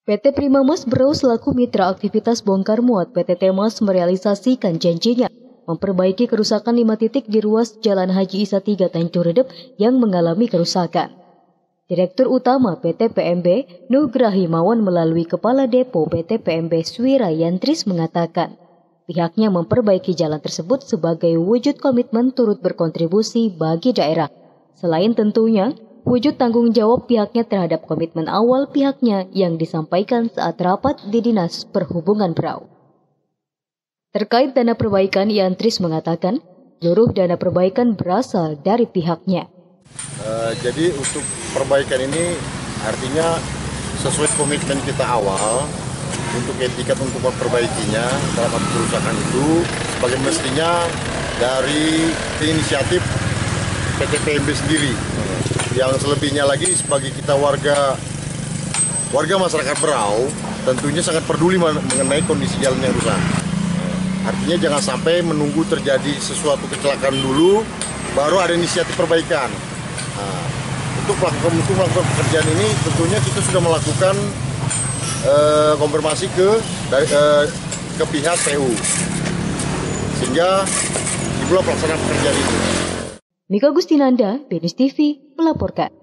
PT Primamas Brau selaku mitra aktivitas bongkar muat PT Temas merealisasikan janjinya memperbaiki kerusakan 5 titik di ruas Jalan Haji Isa 3 Tanjung Redep yang mengalami kerusakan. Direktur Utama PT PMB Nugra Himawan melalui Kepala Depo PT PMB Swira Yantris mengatakan, pihaknya memperbaiki jalan tersebut sebagai wujud komitmen turut berkontribusi bagi daerah. Selain tentunya, wujud tanggung jawab pihaknya terhadap komitmen awal pihaknya yang disampaikan saat rapat di Dinas Perhubungan Brau. Terkait dana perbaikan, Yantris mengatakan, seluruh dana perbaikan berasal dari pihaknya. Jadi untuk perbaikan ini artinya sesuai komitmen kita awal untuk etikat untuk memperbaikinya dalam kerusakan itu sebagai mestinya dari inisiatif PT PMB sendiri. Yang selebihnya lagi sebagai kita warga masyarakat Brau tentunya sangat peduli mengenai kondisi jalan yang rusak. Artinya jangan sampai menunggu terjadi sesuatu kecelakaan dulu baru ada inisiatif perbaikan. Untuk melakukan pekerjaan ini tentunya kita sudah melakukan konfirmasi ke pihak PU sehingga dimulai pelaksanaan pekerjaan ini. Mika Gustinanda, BNews TV melaporkan.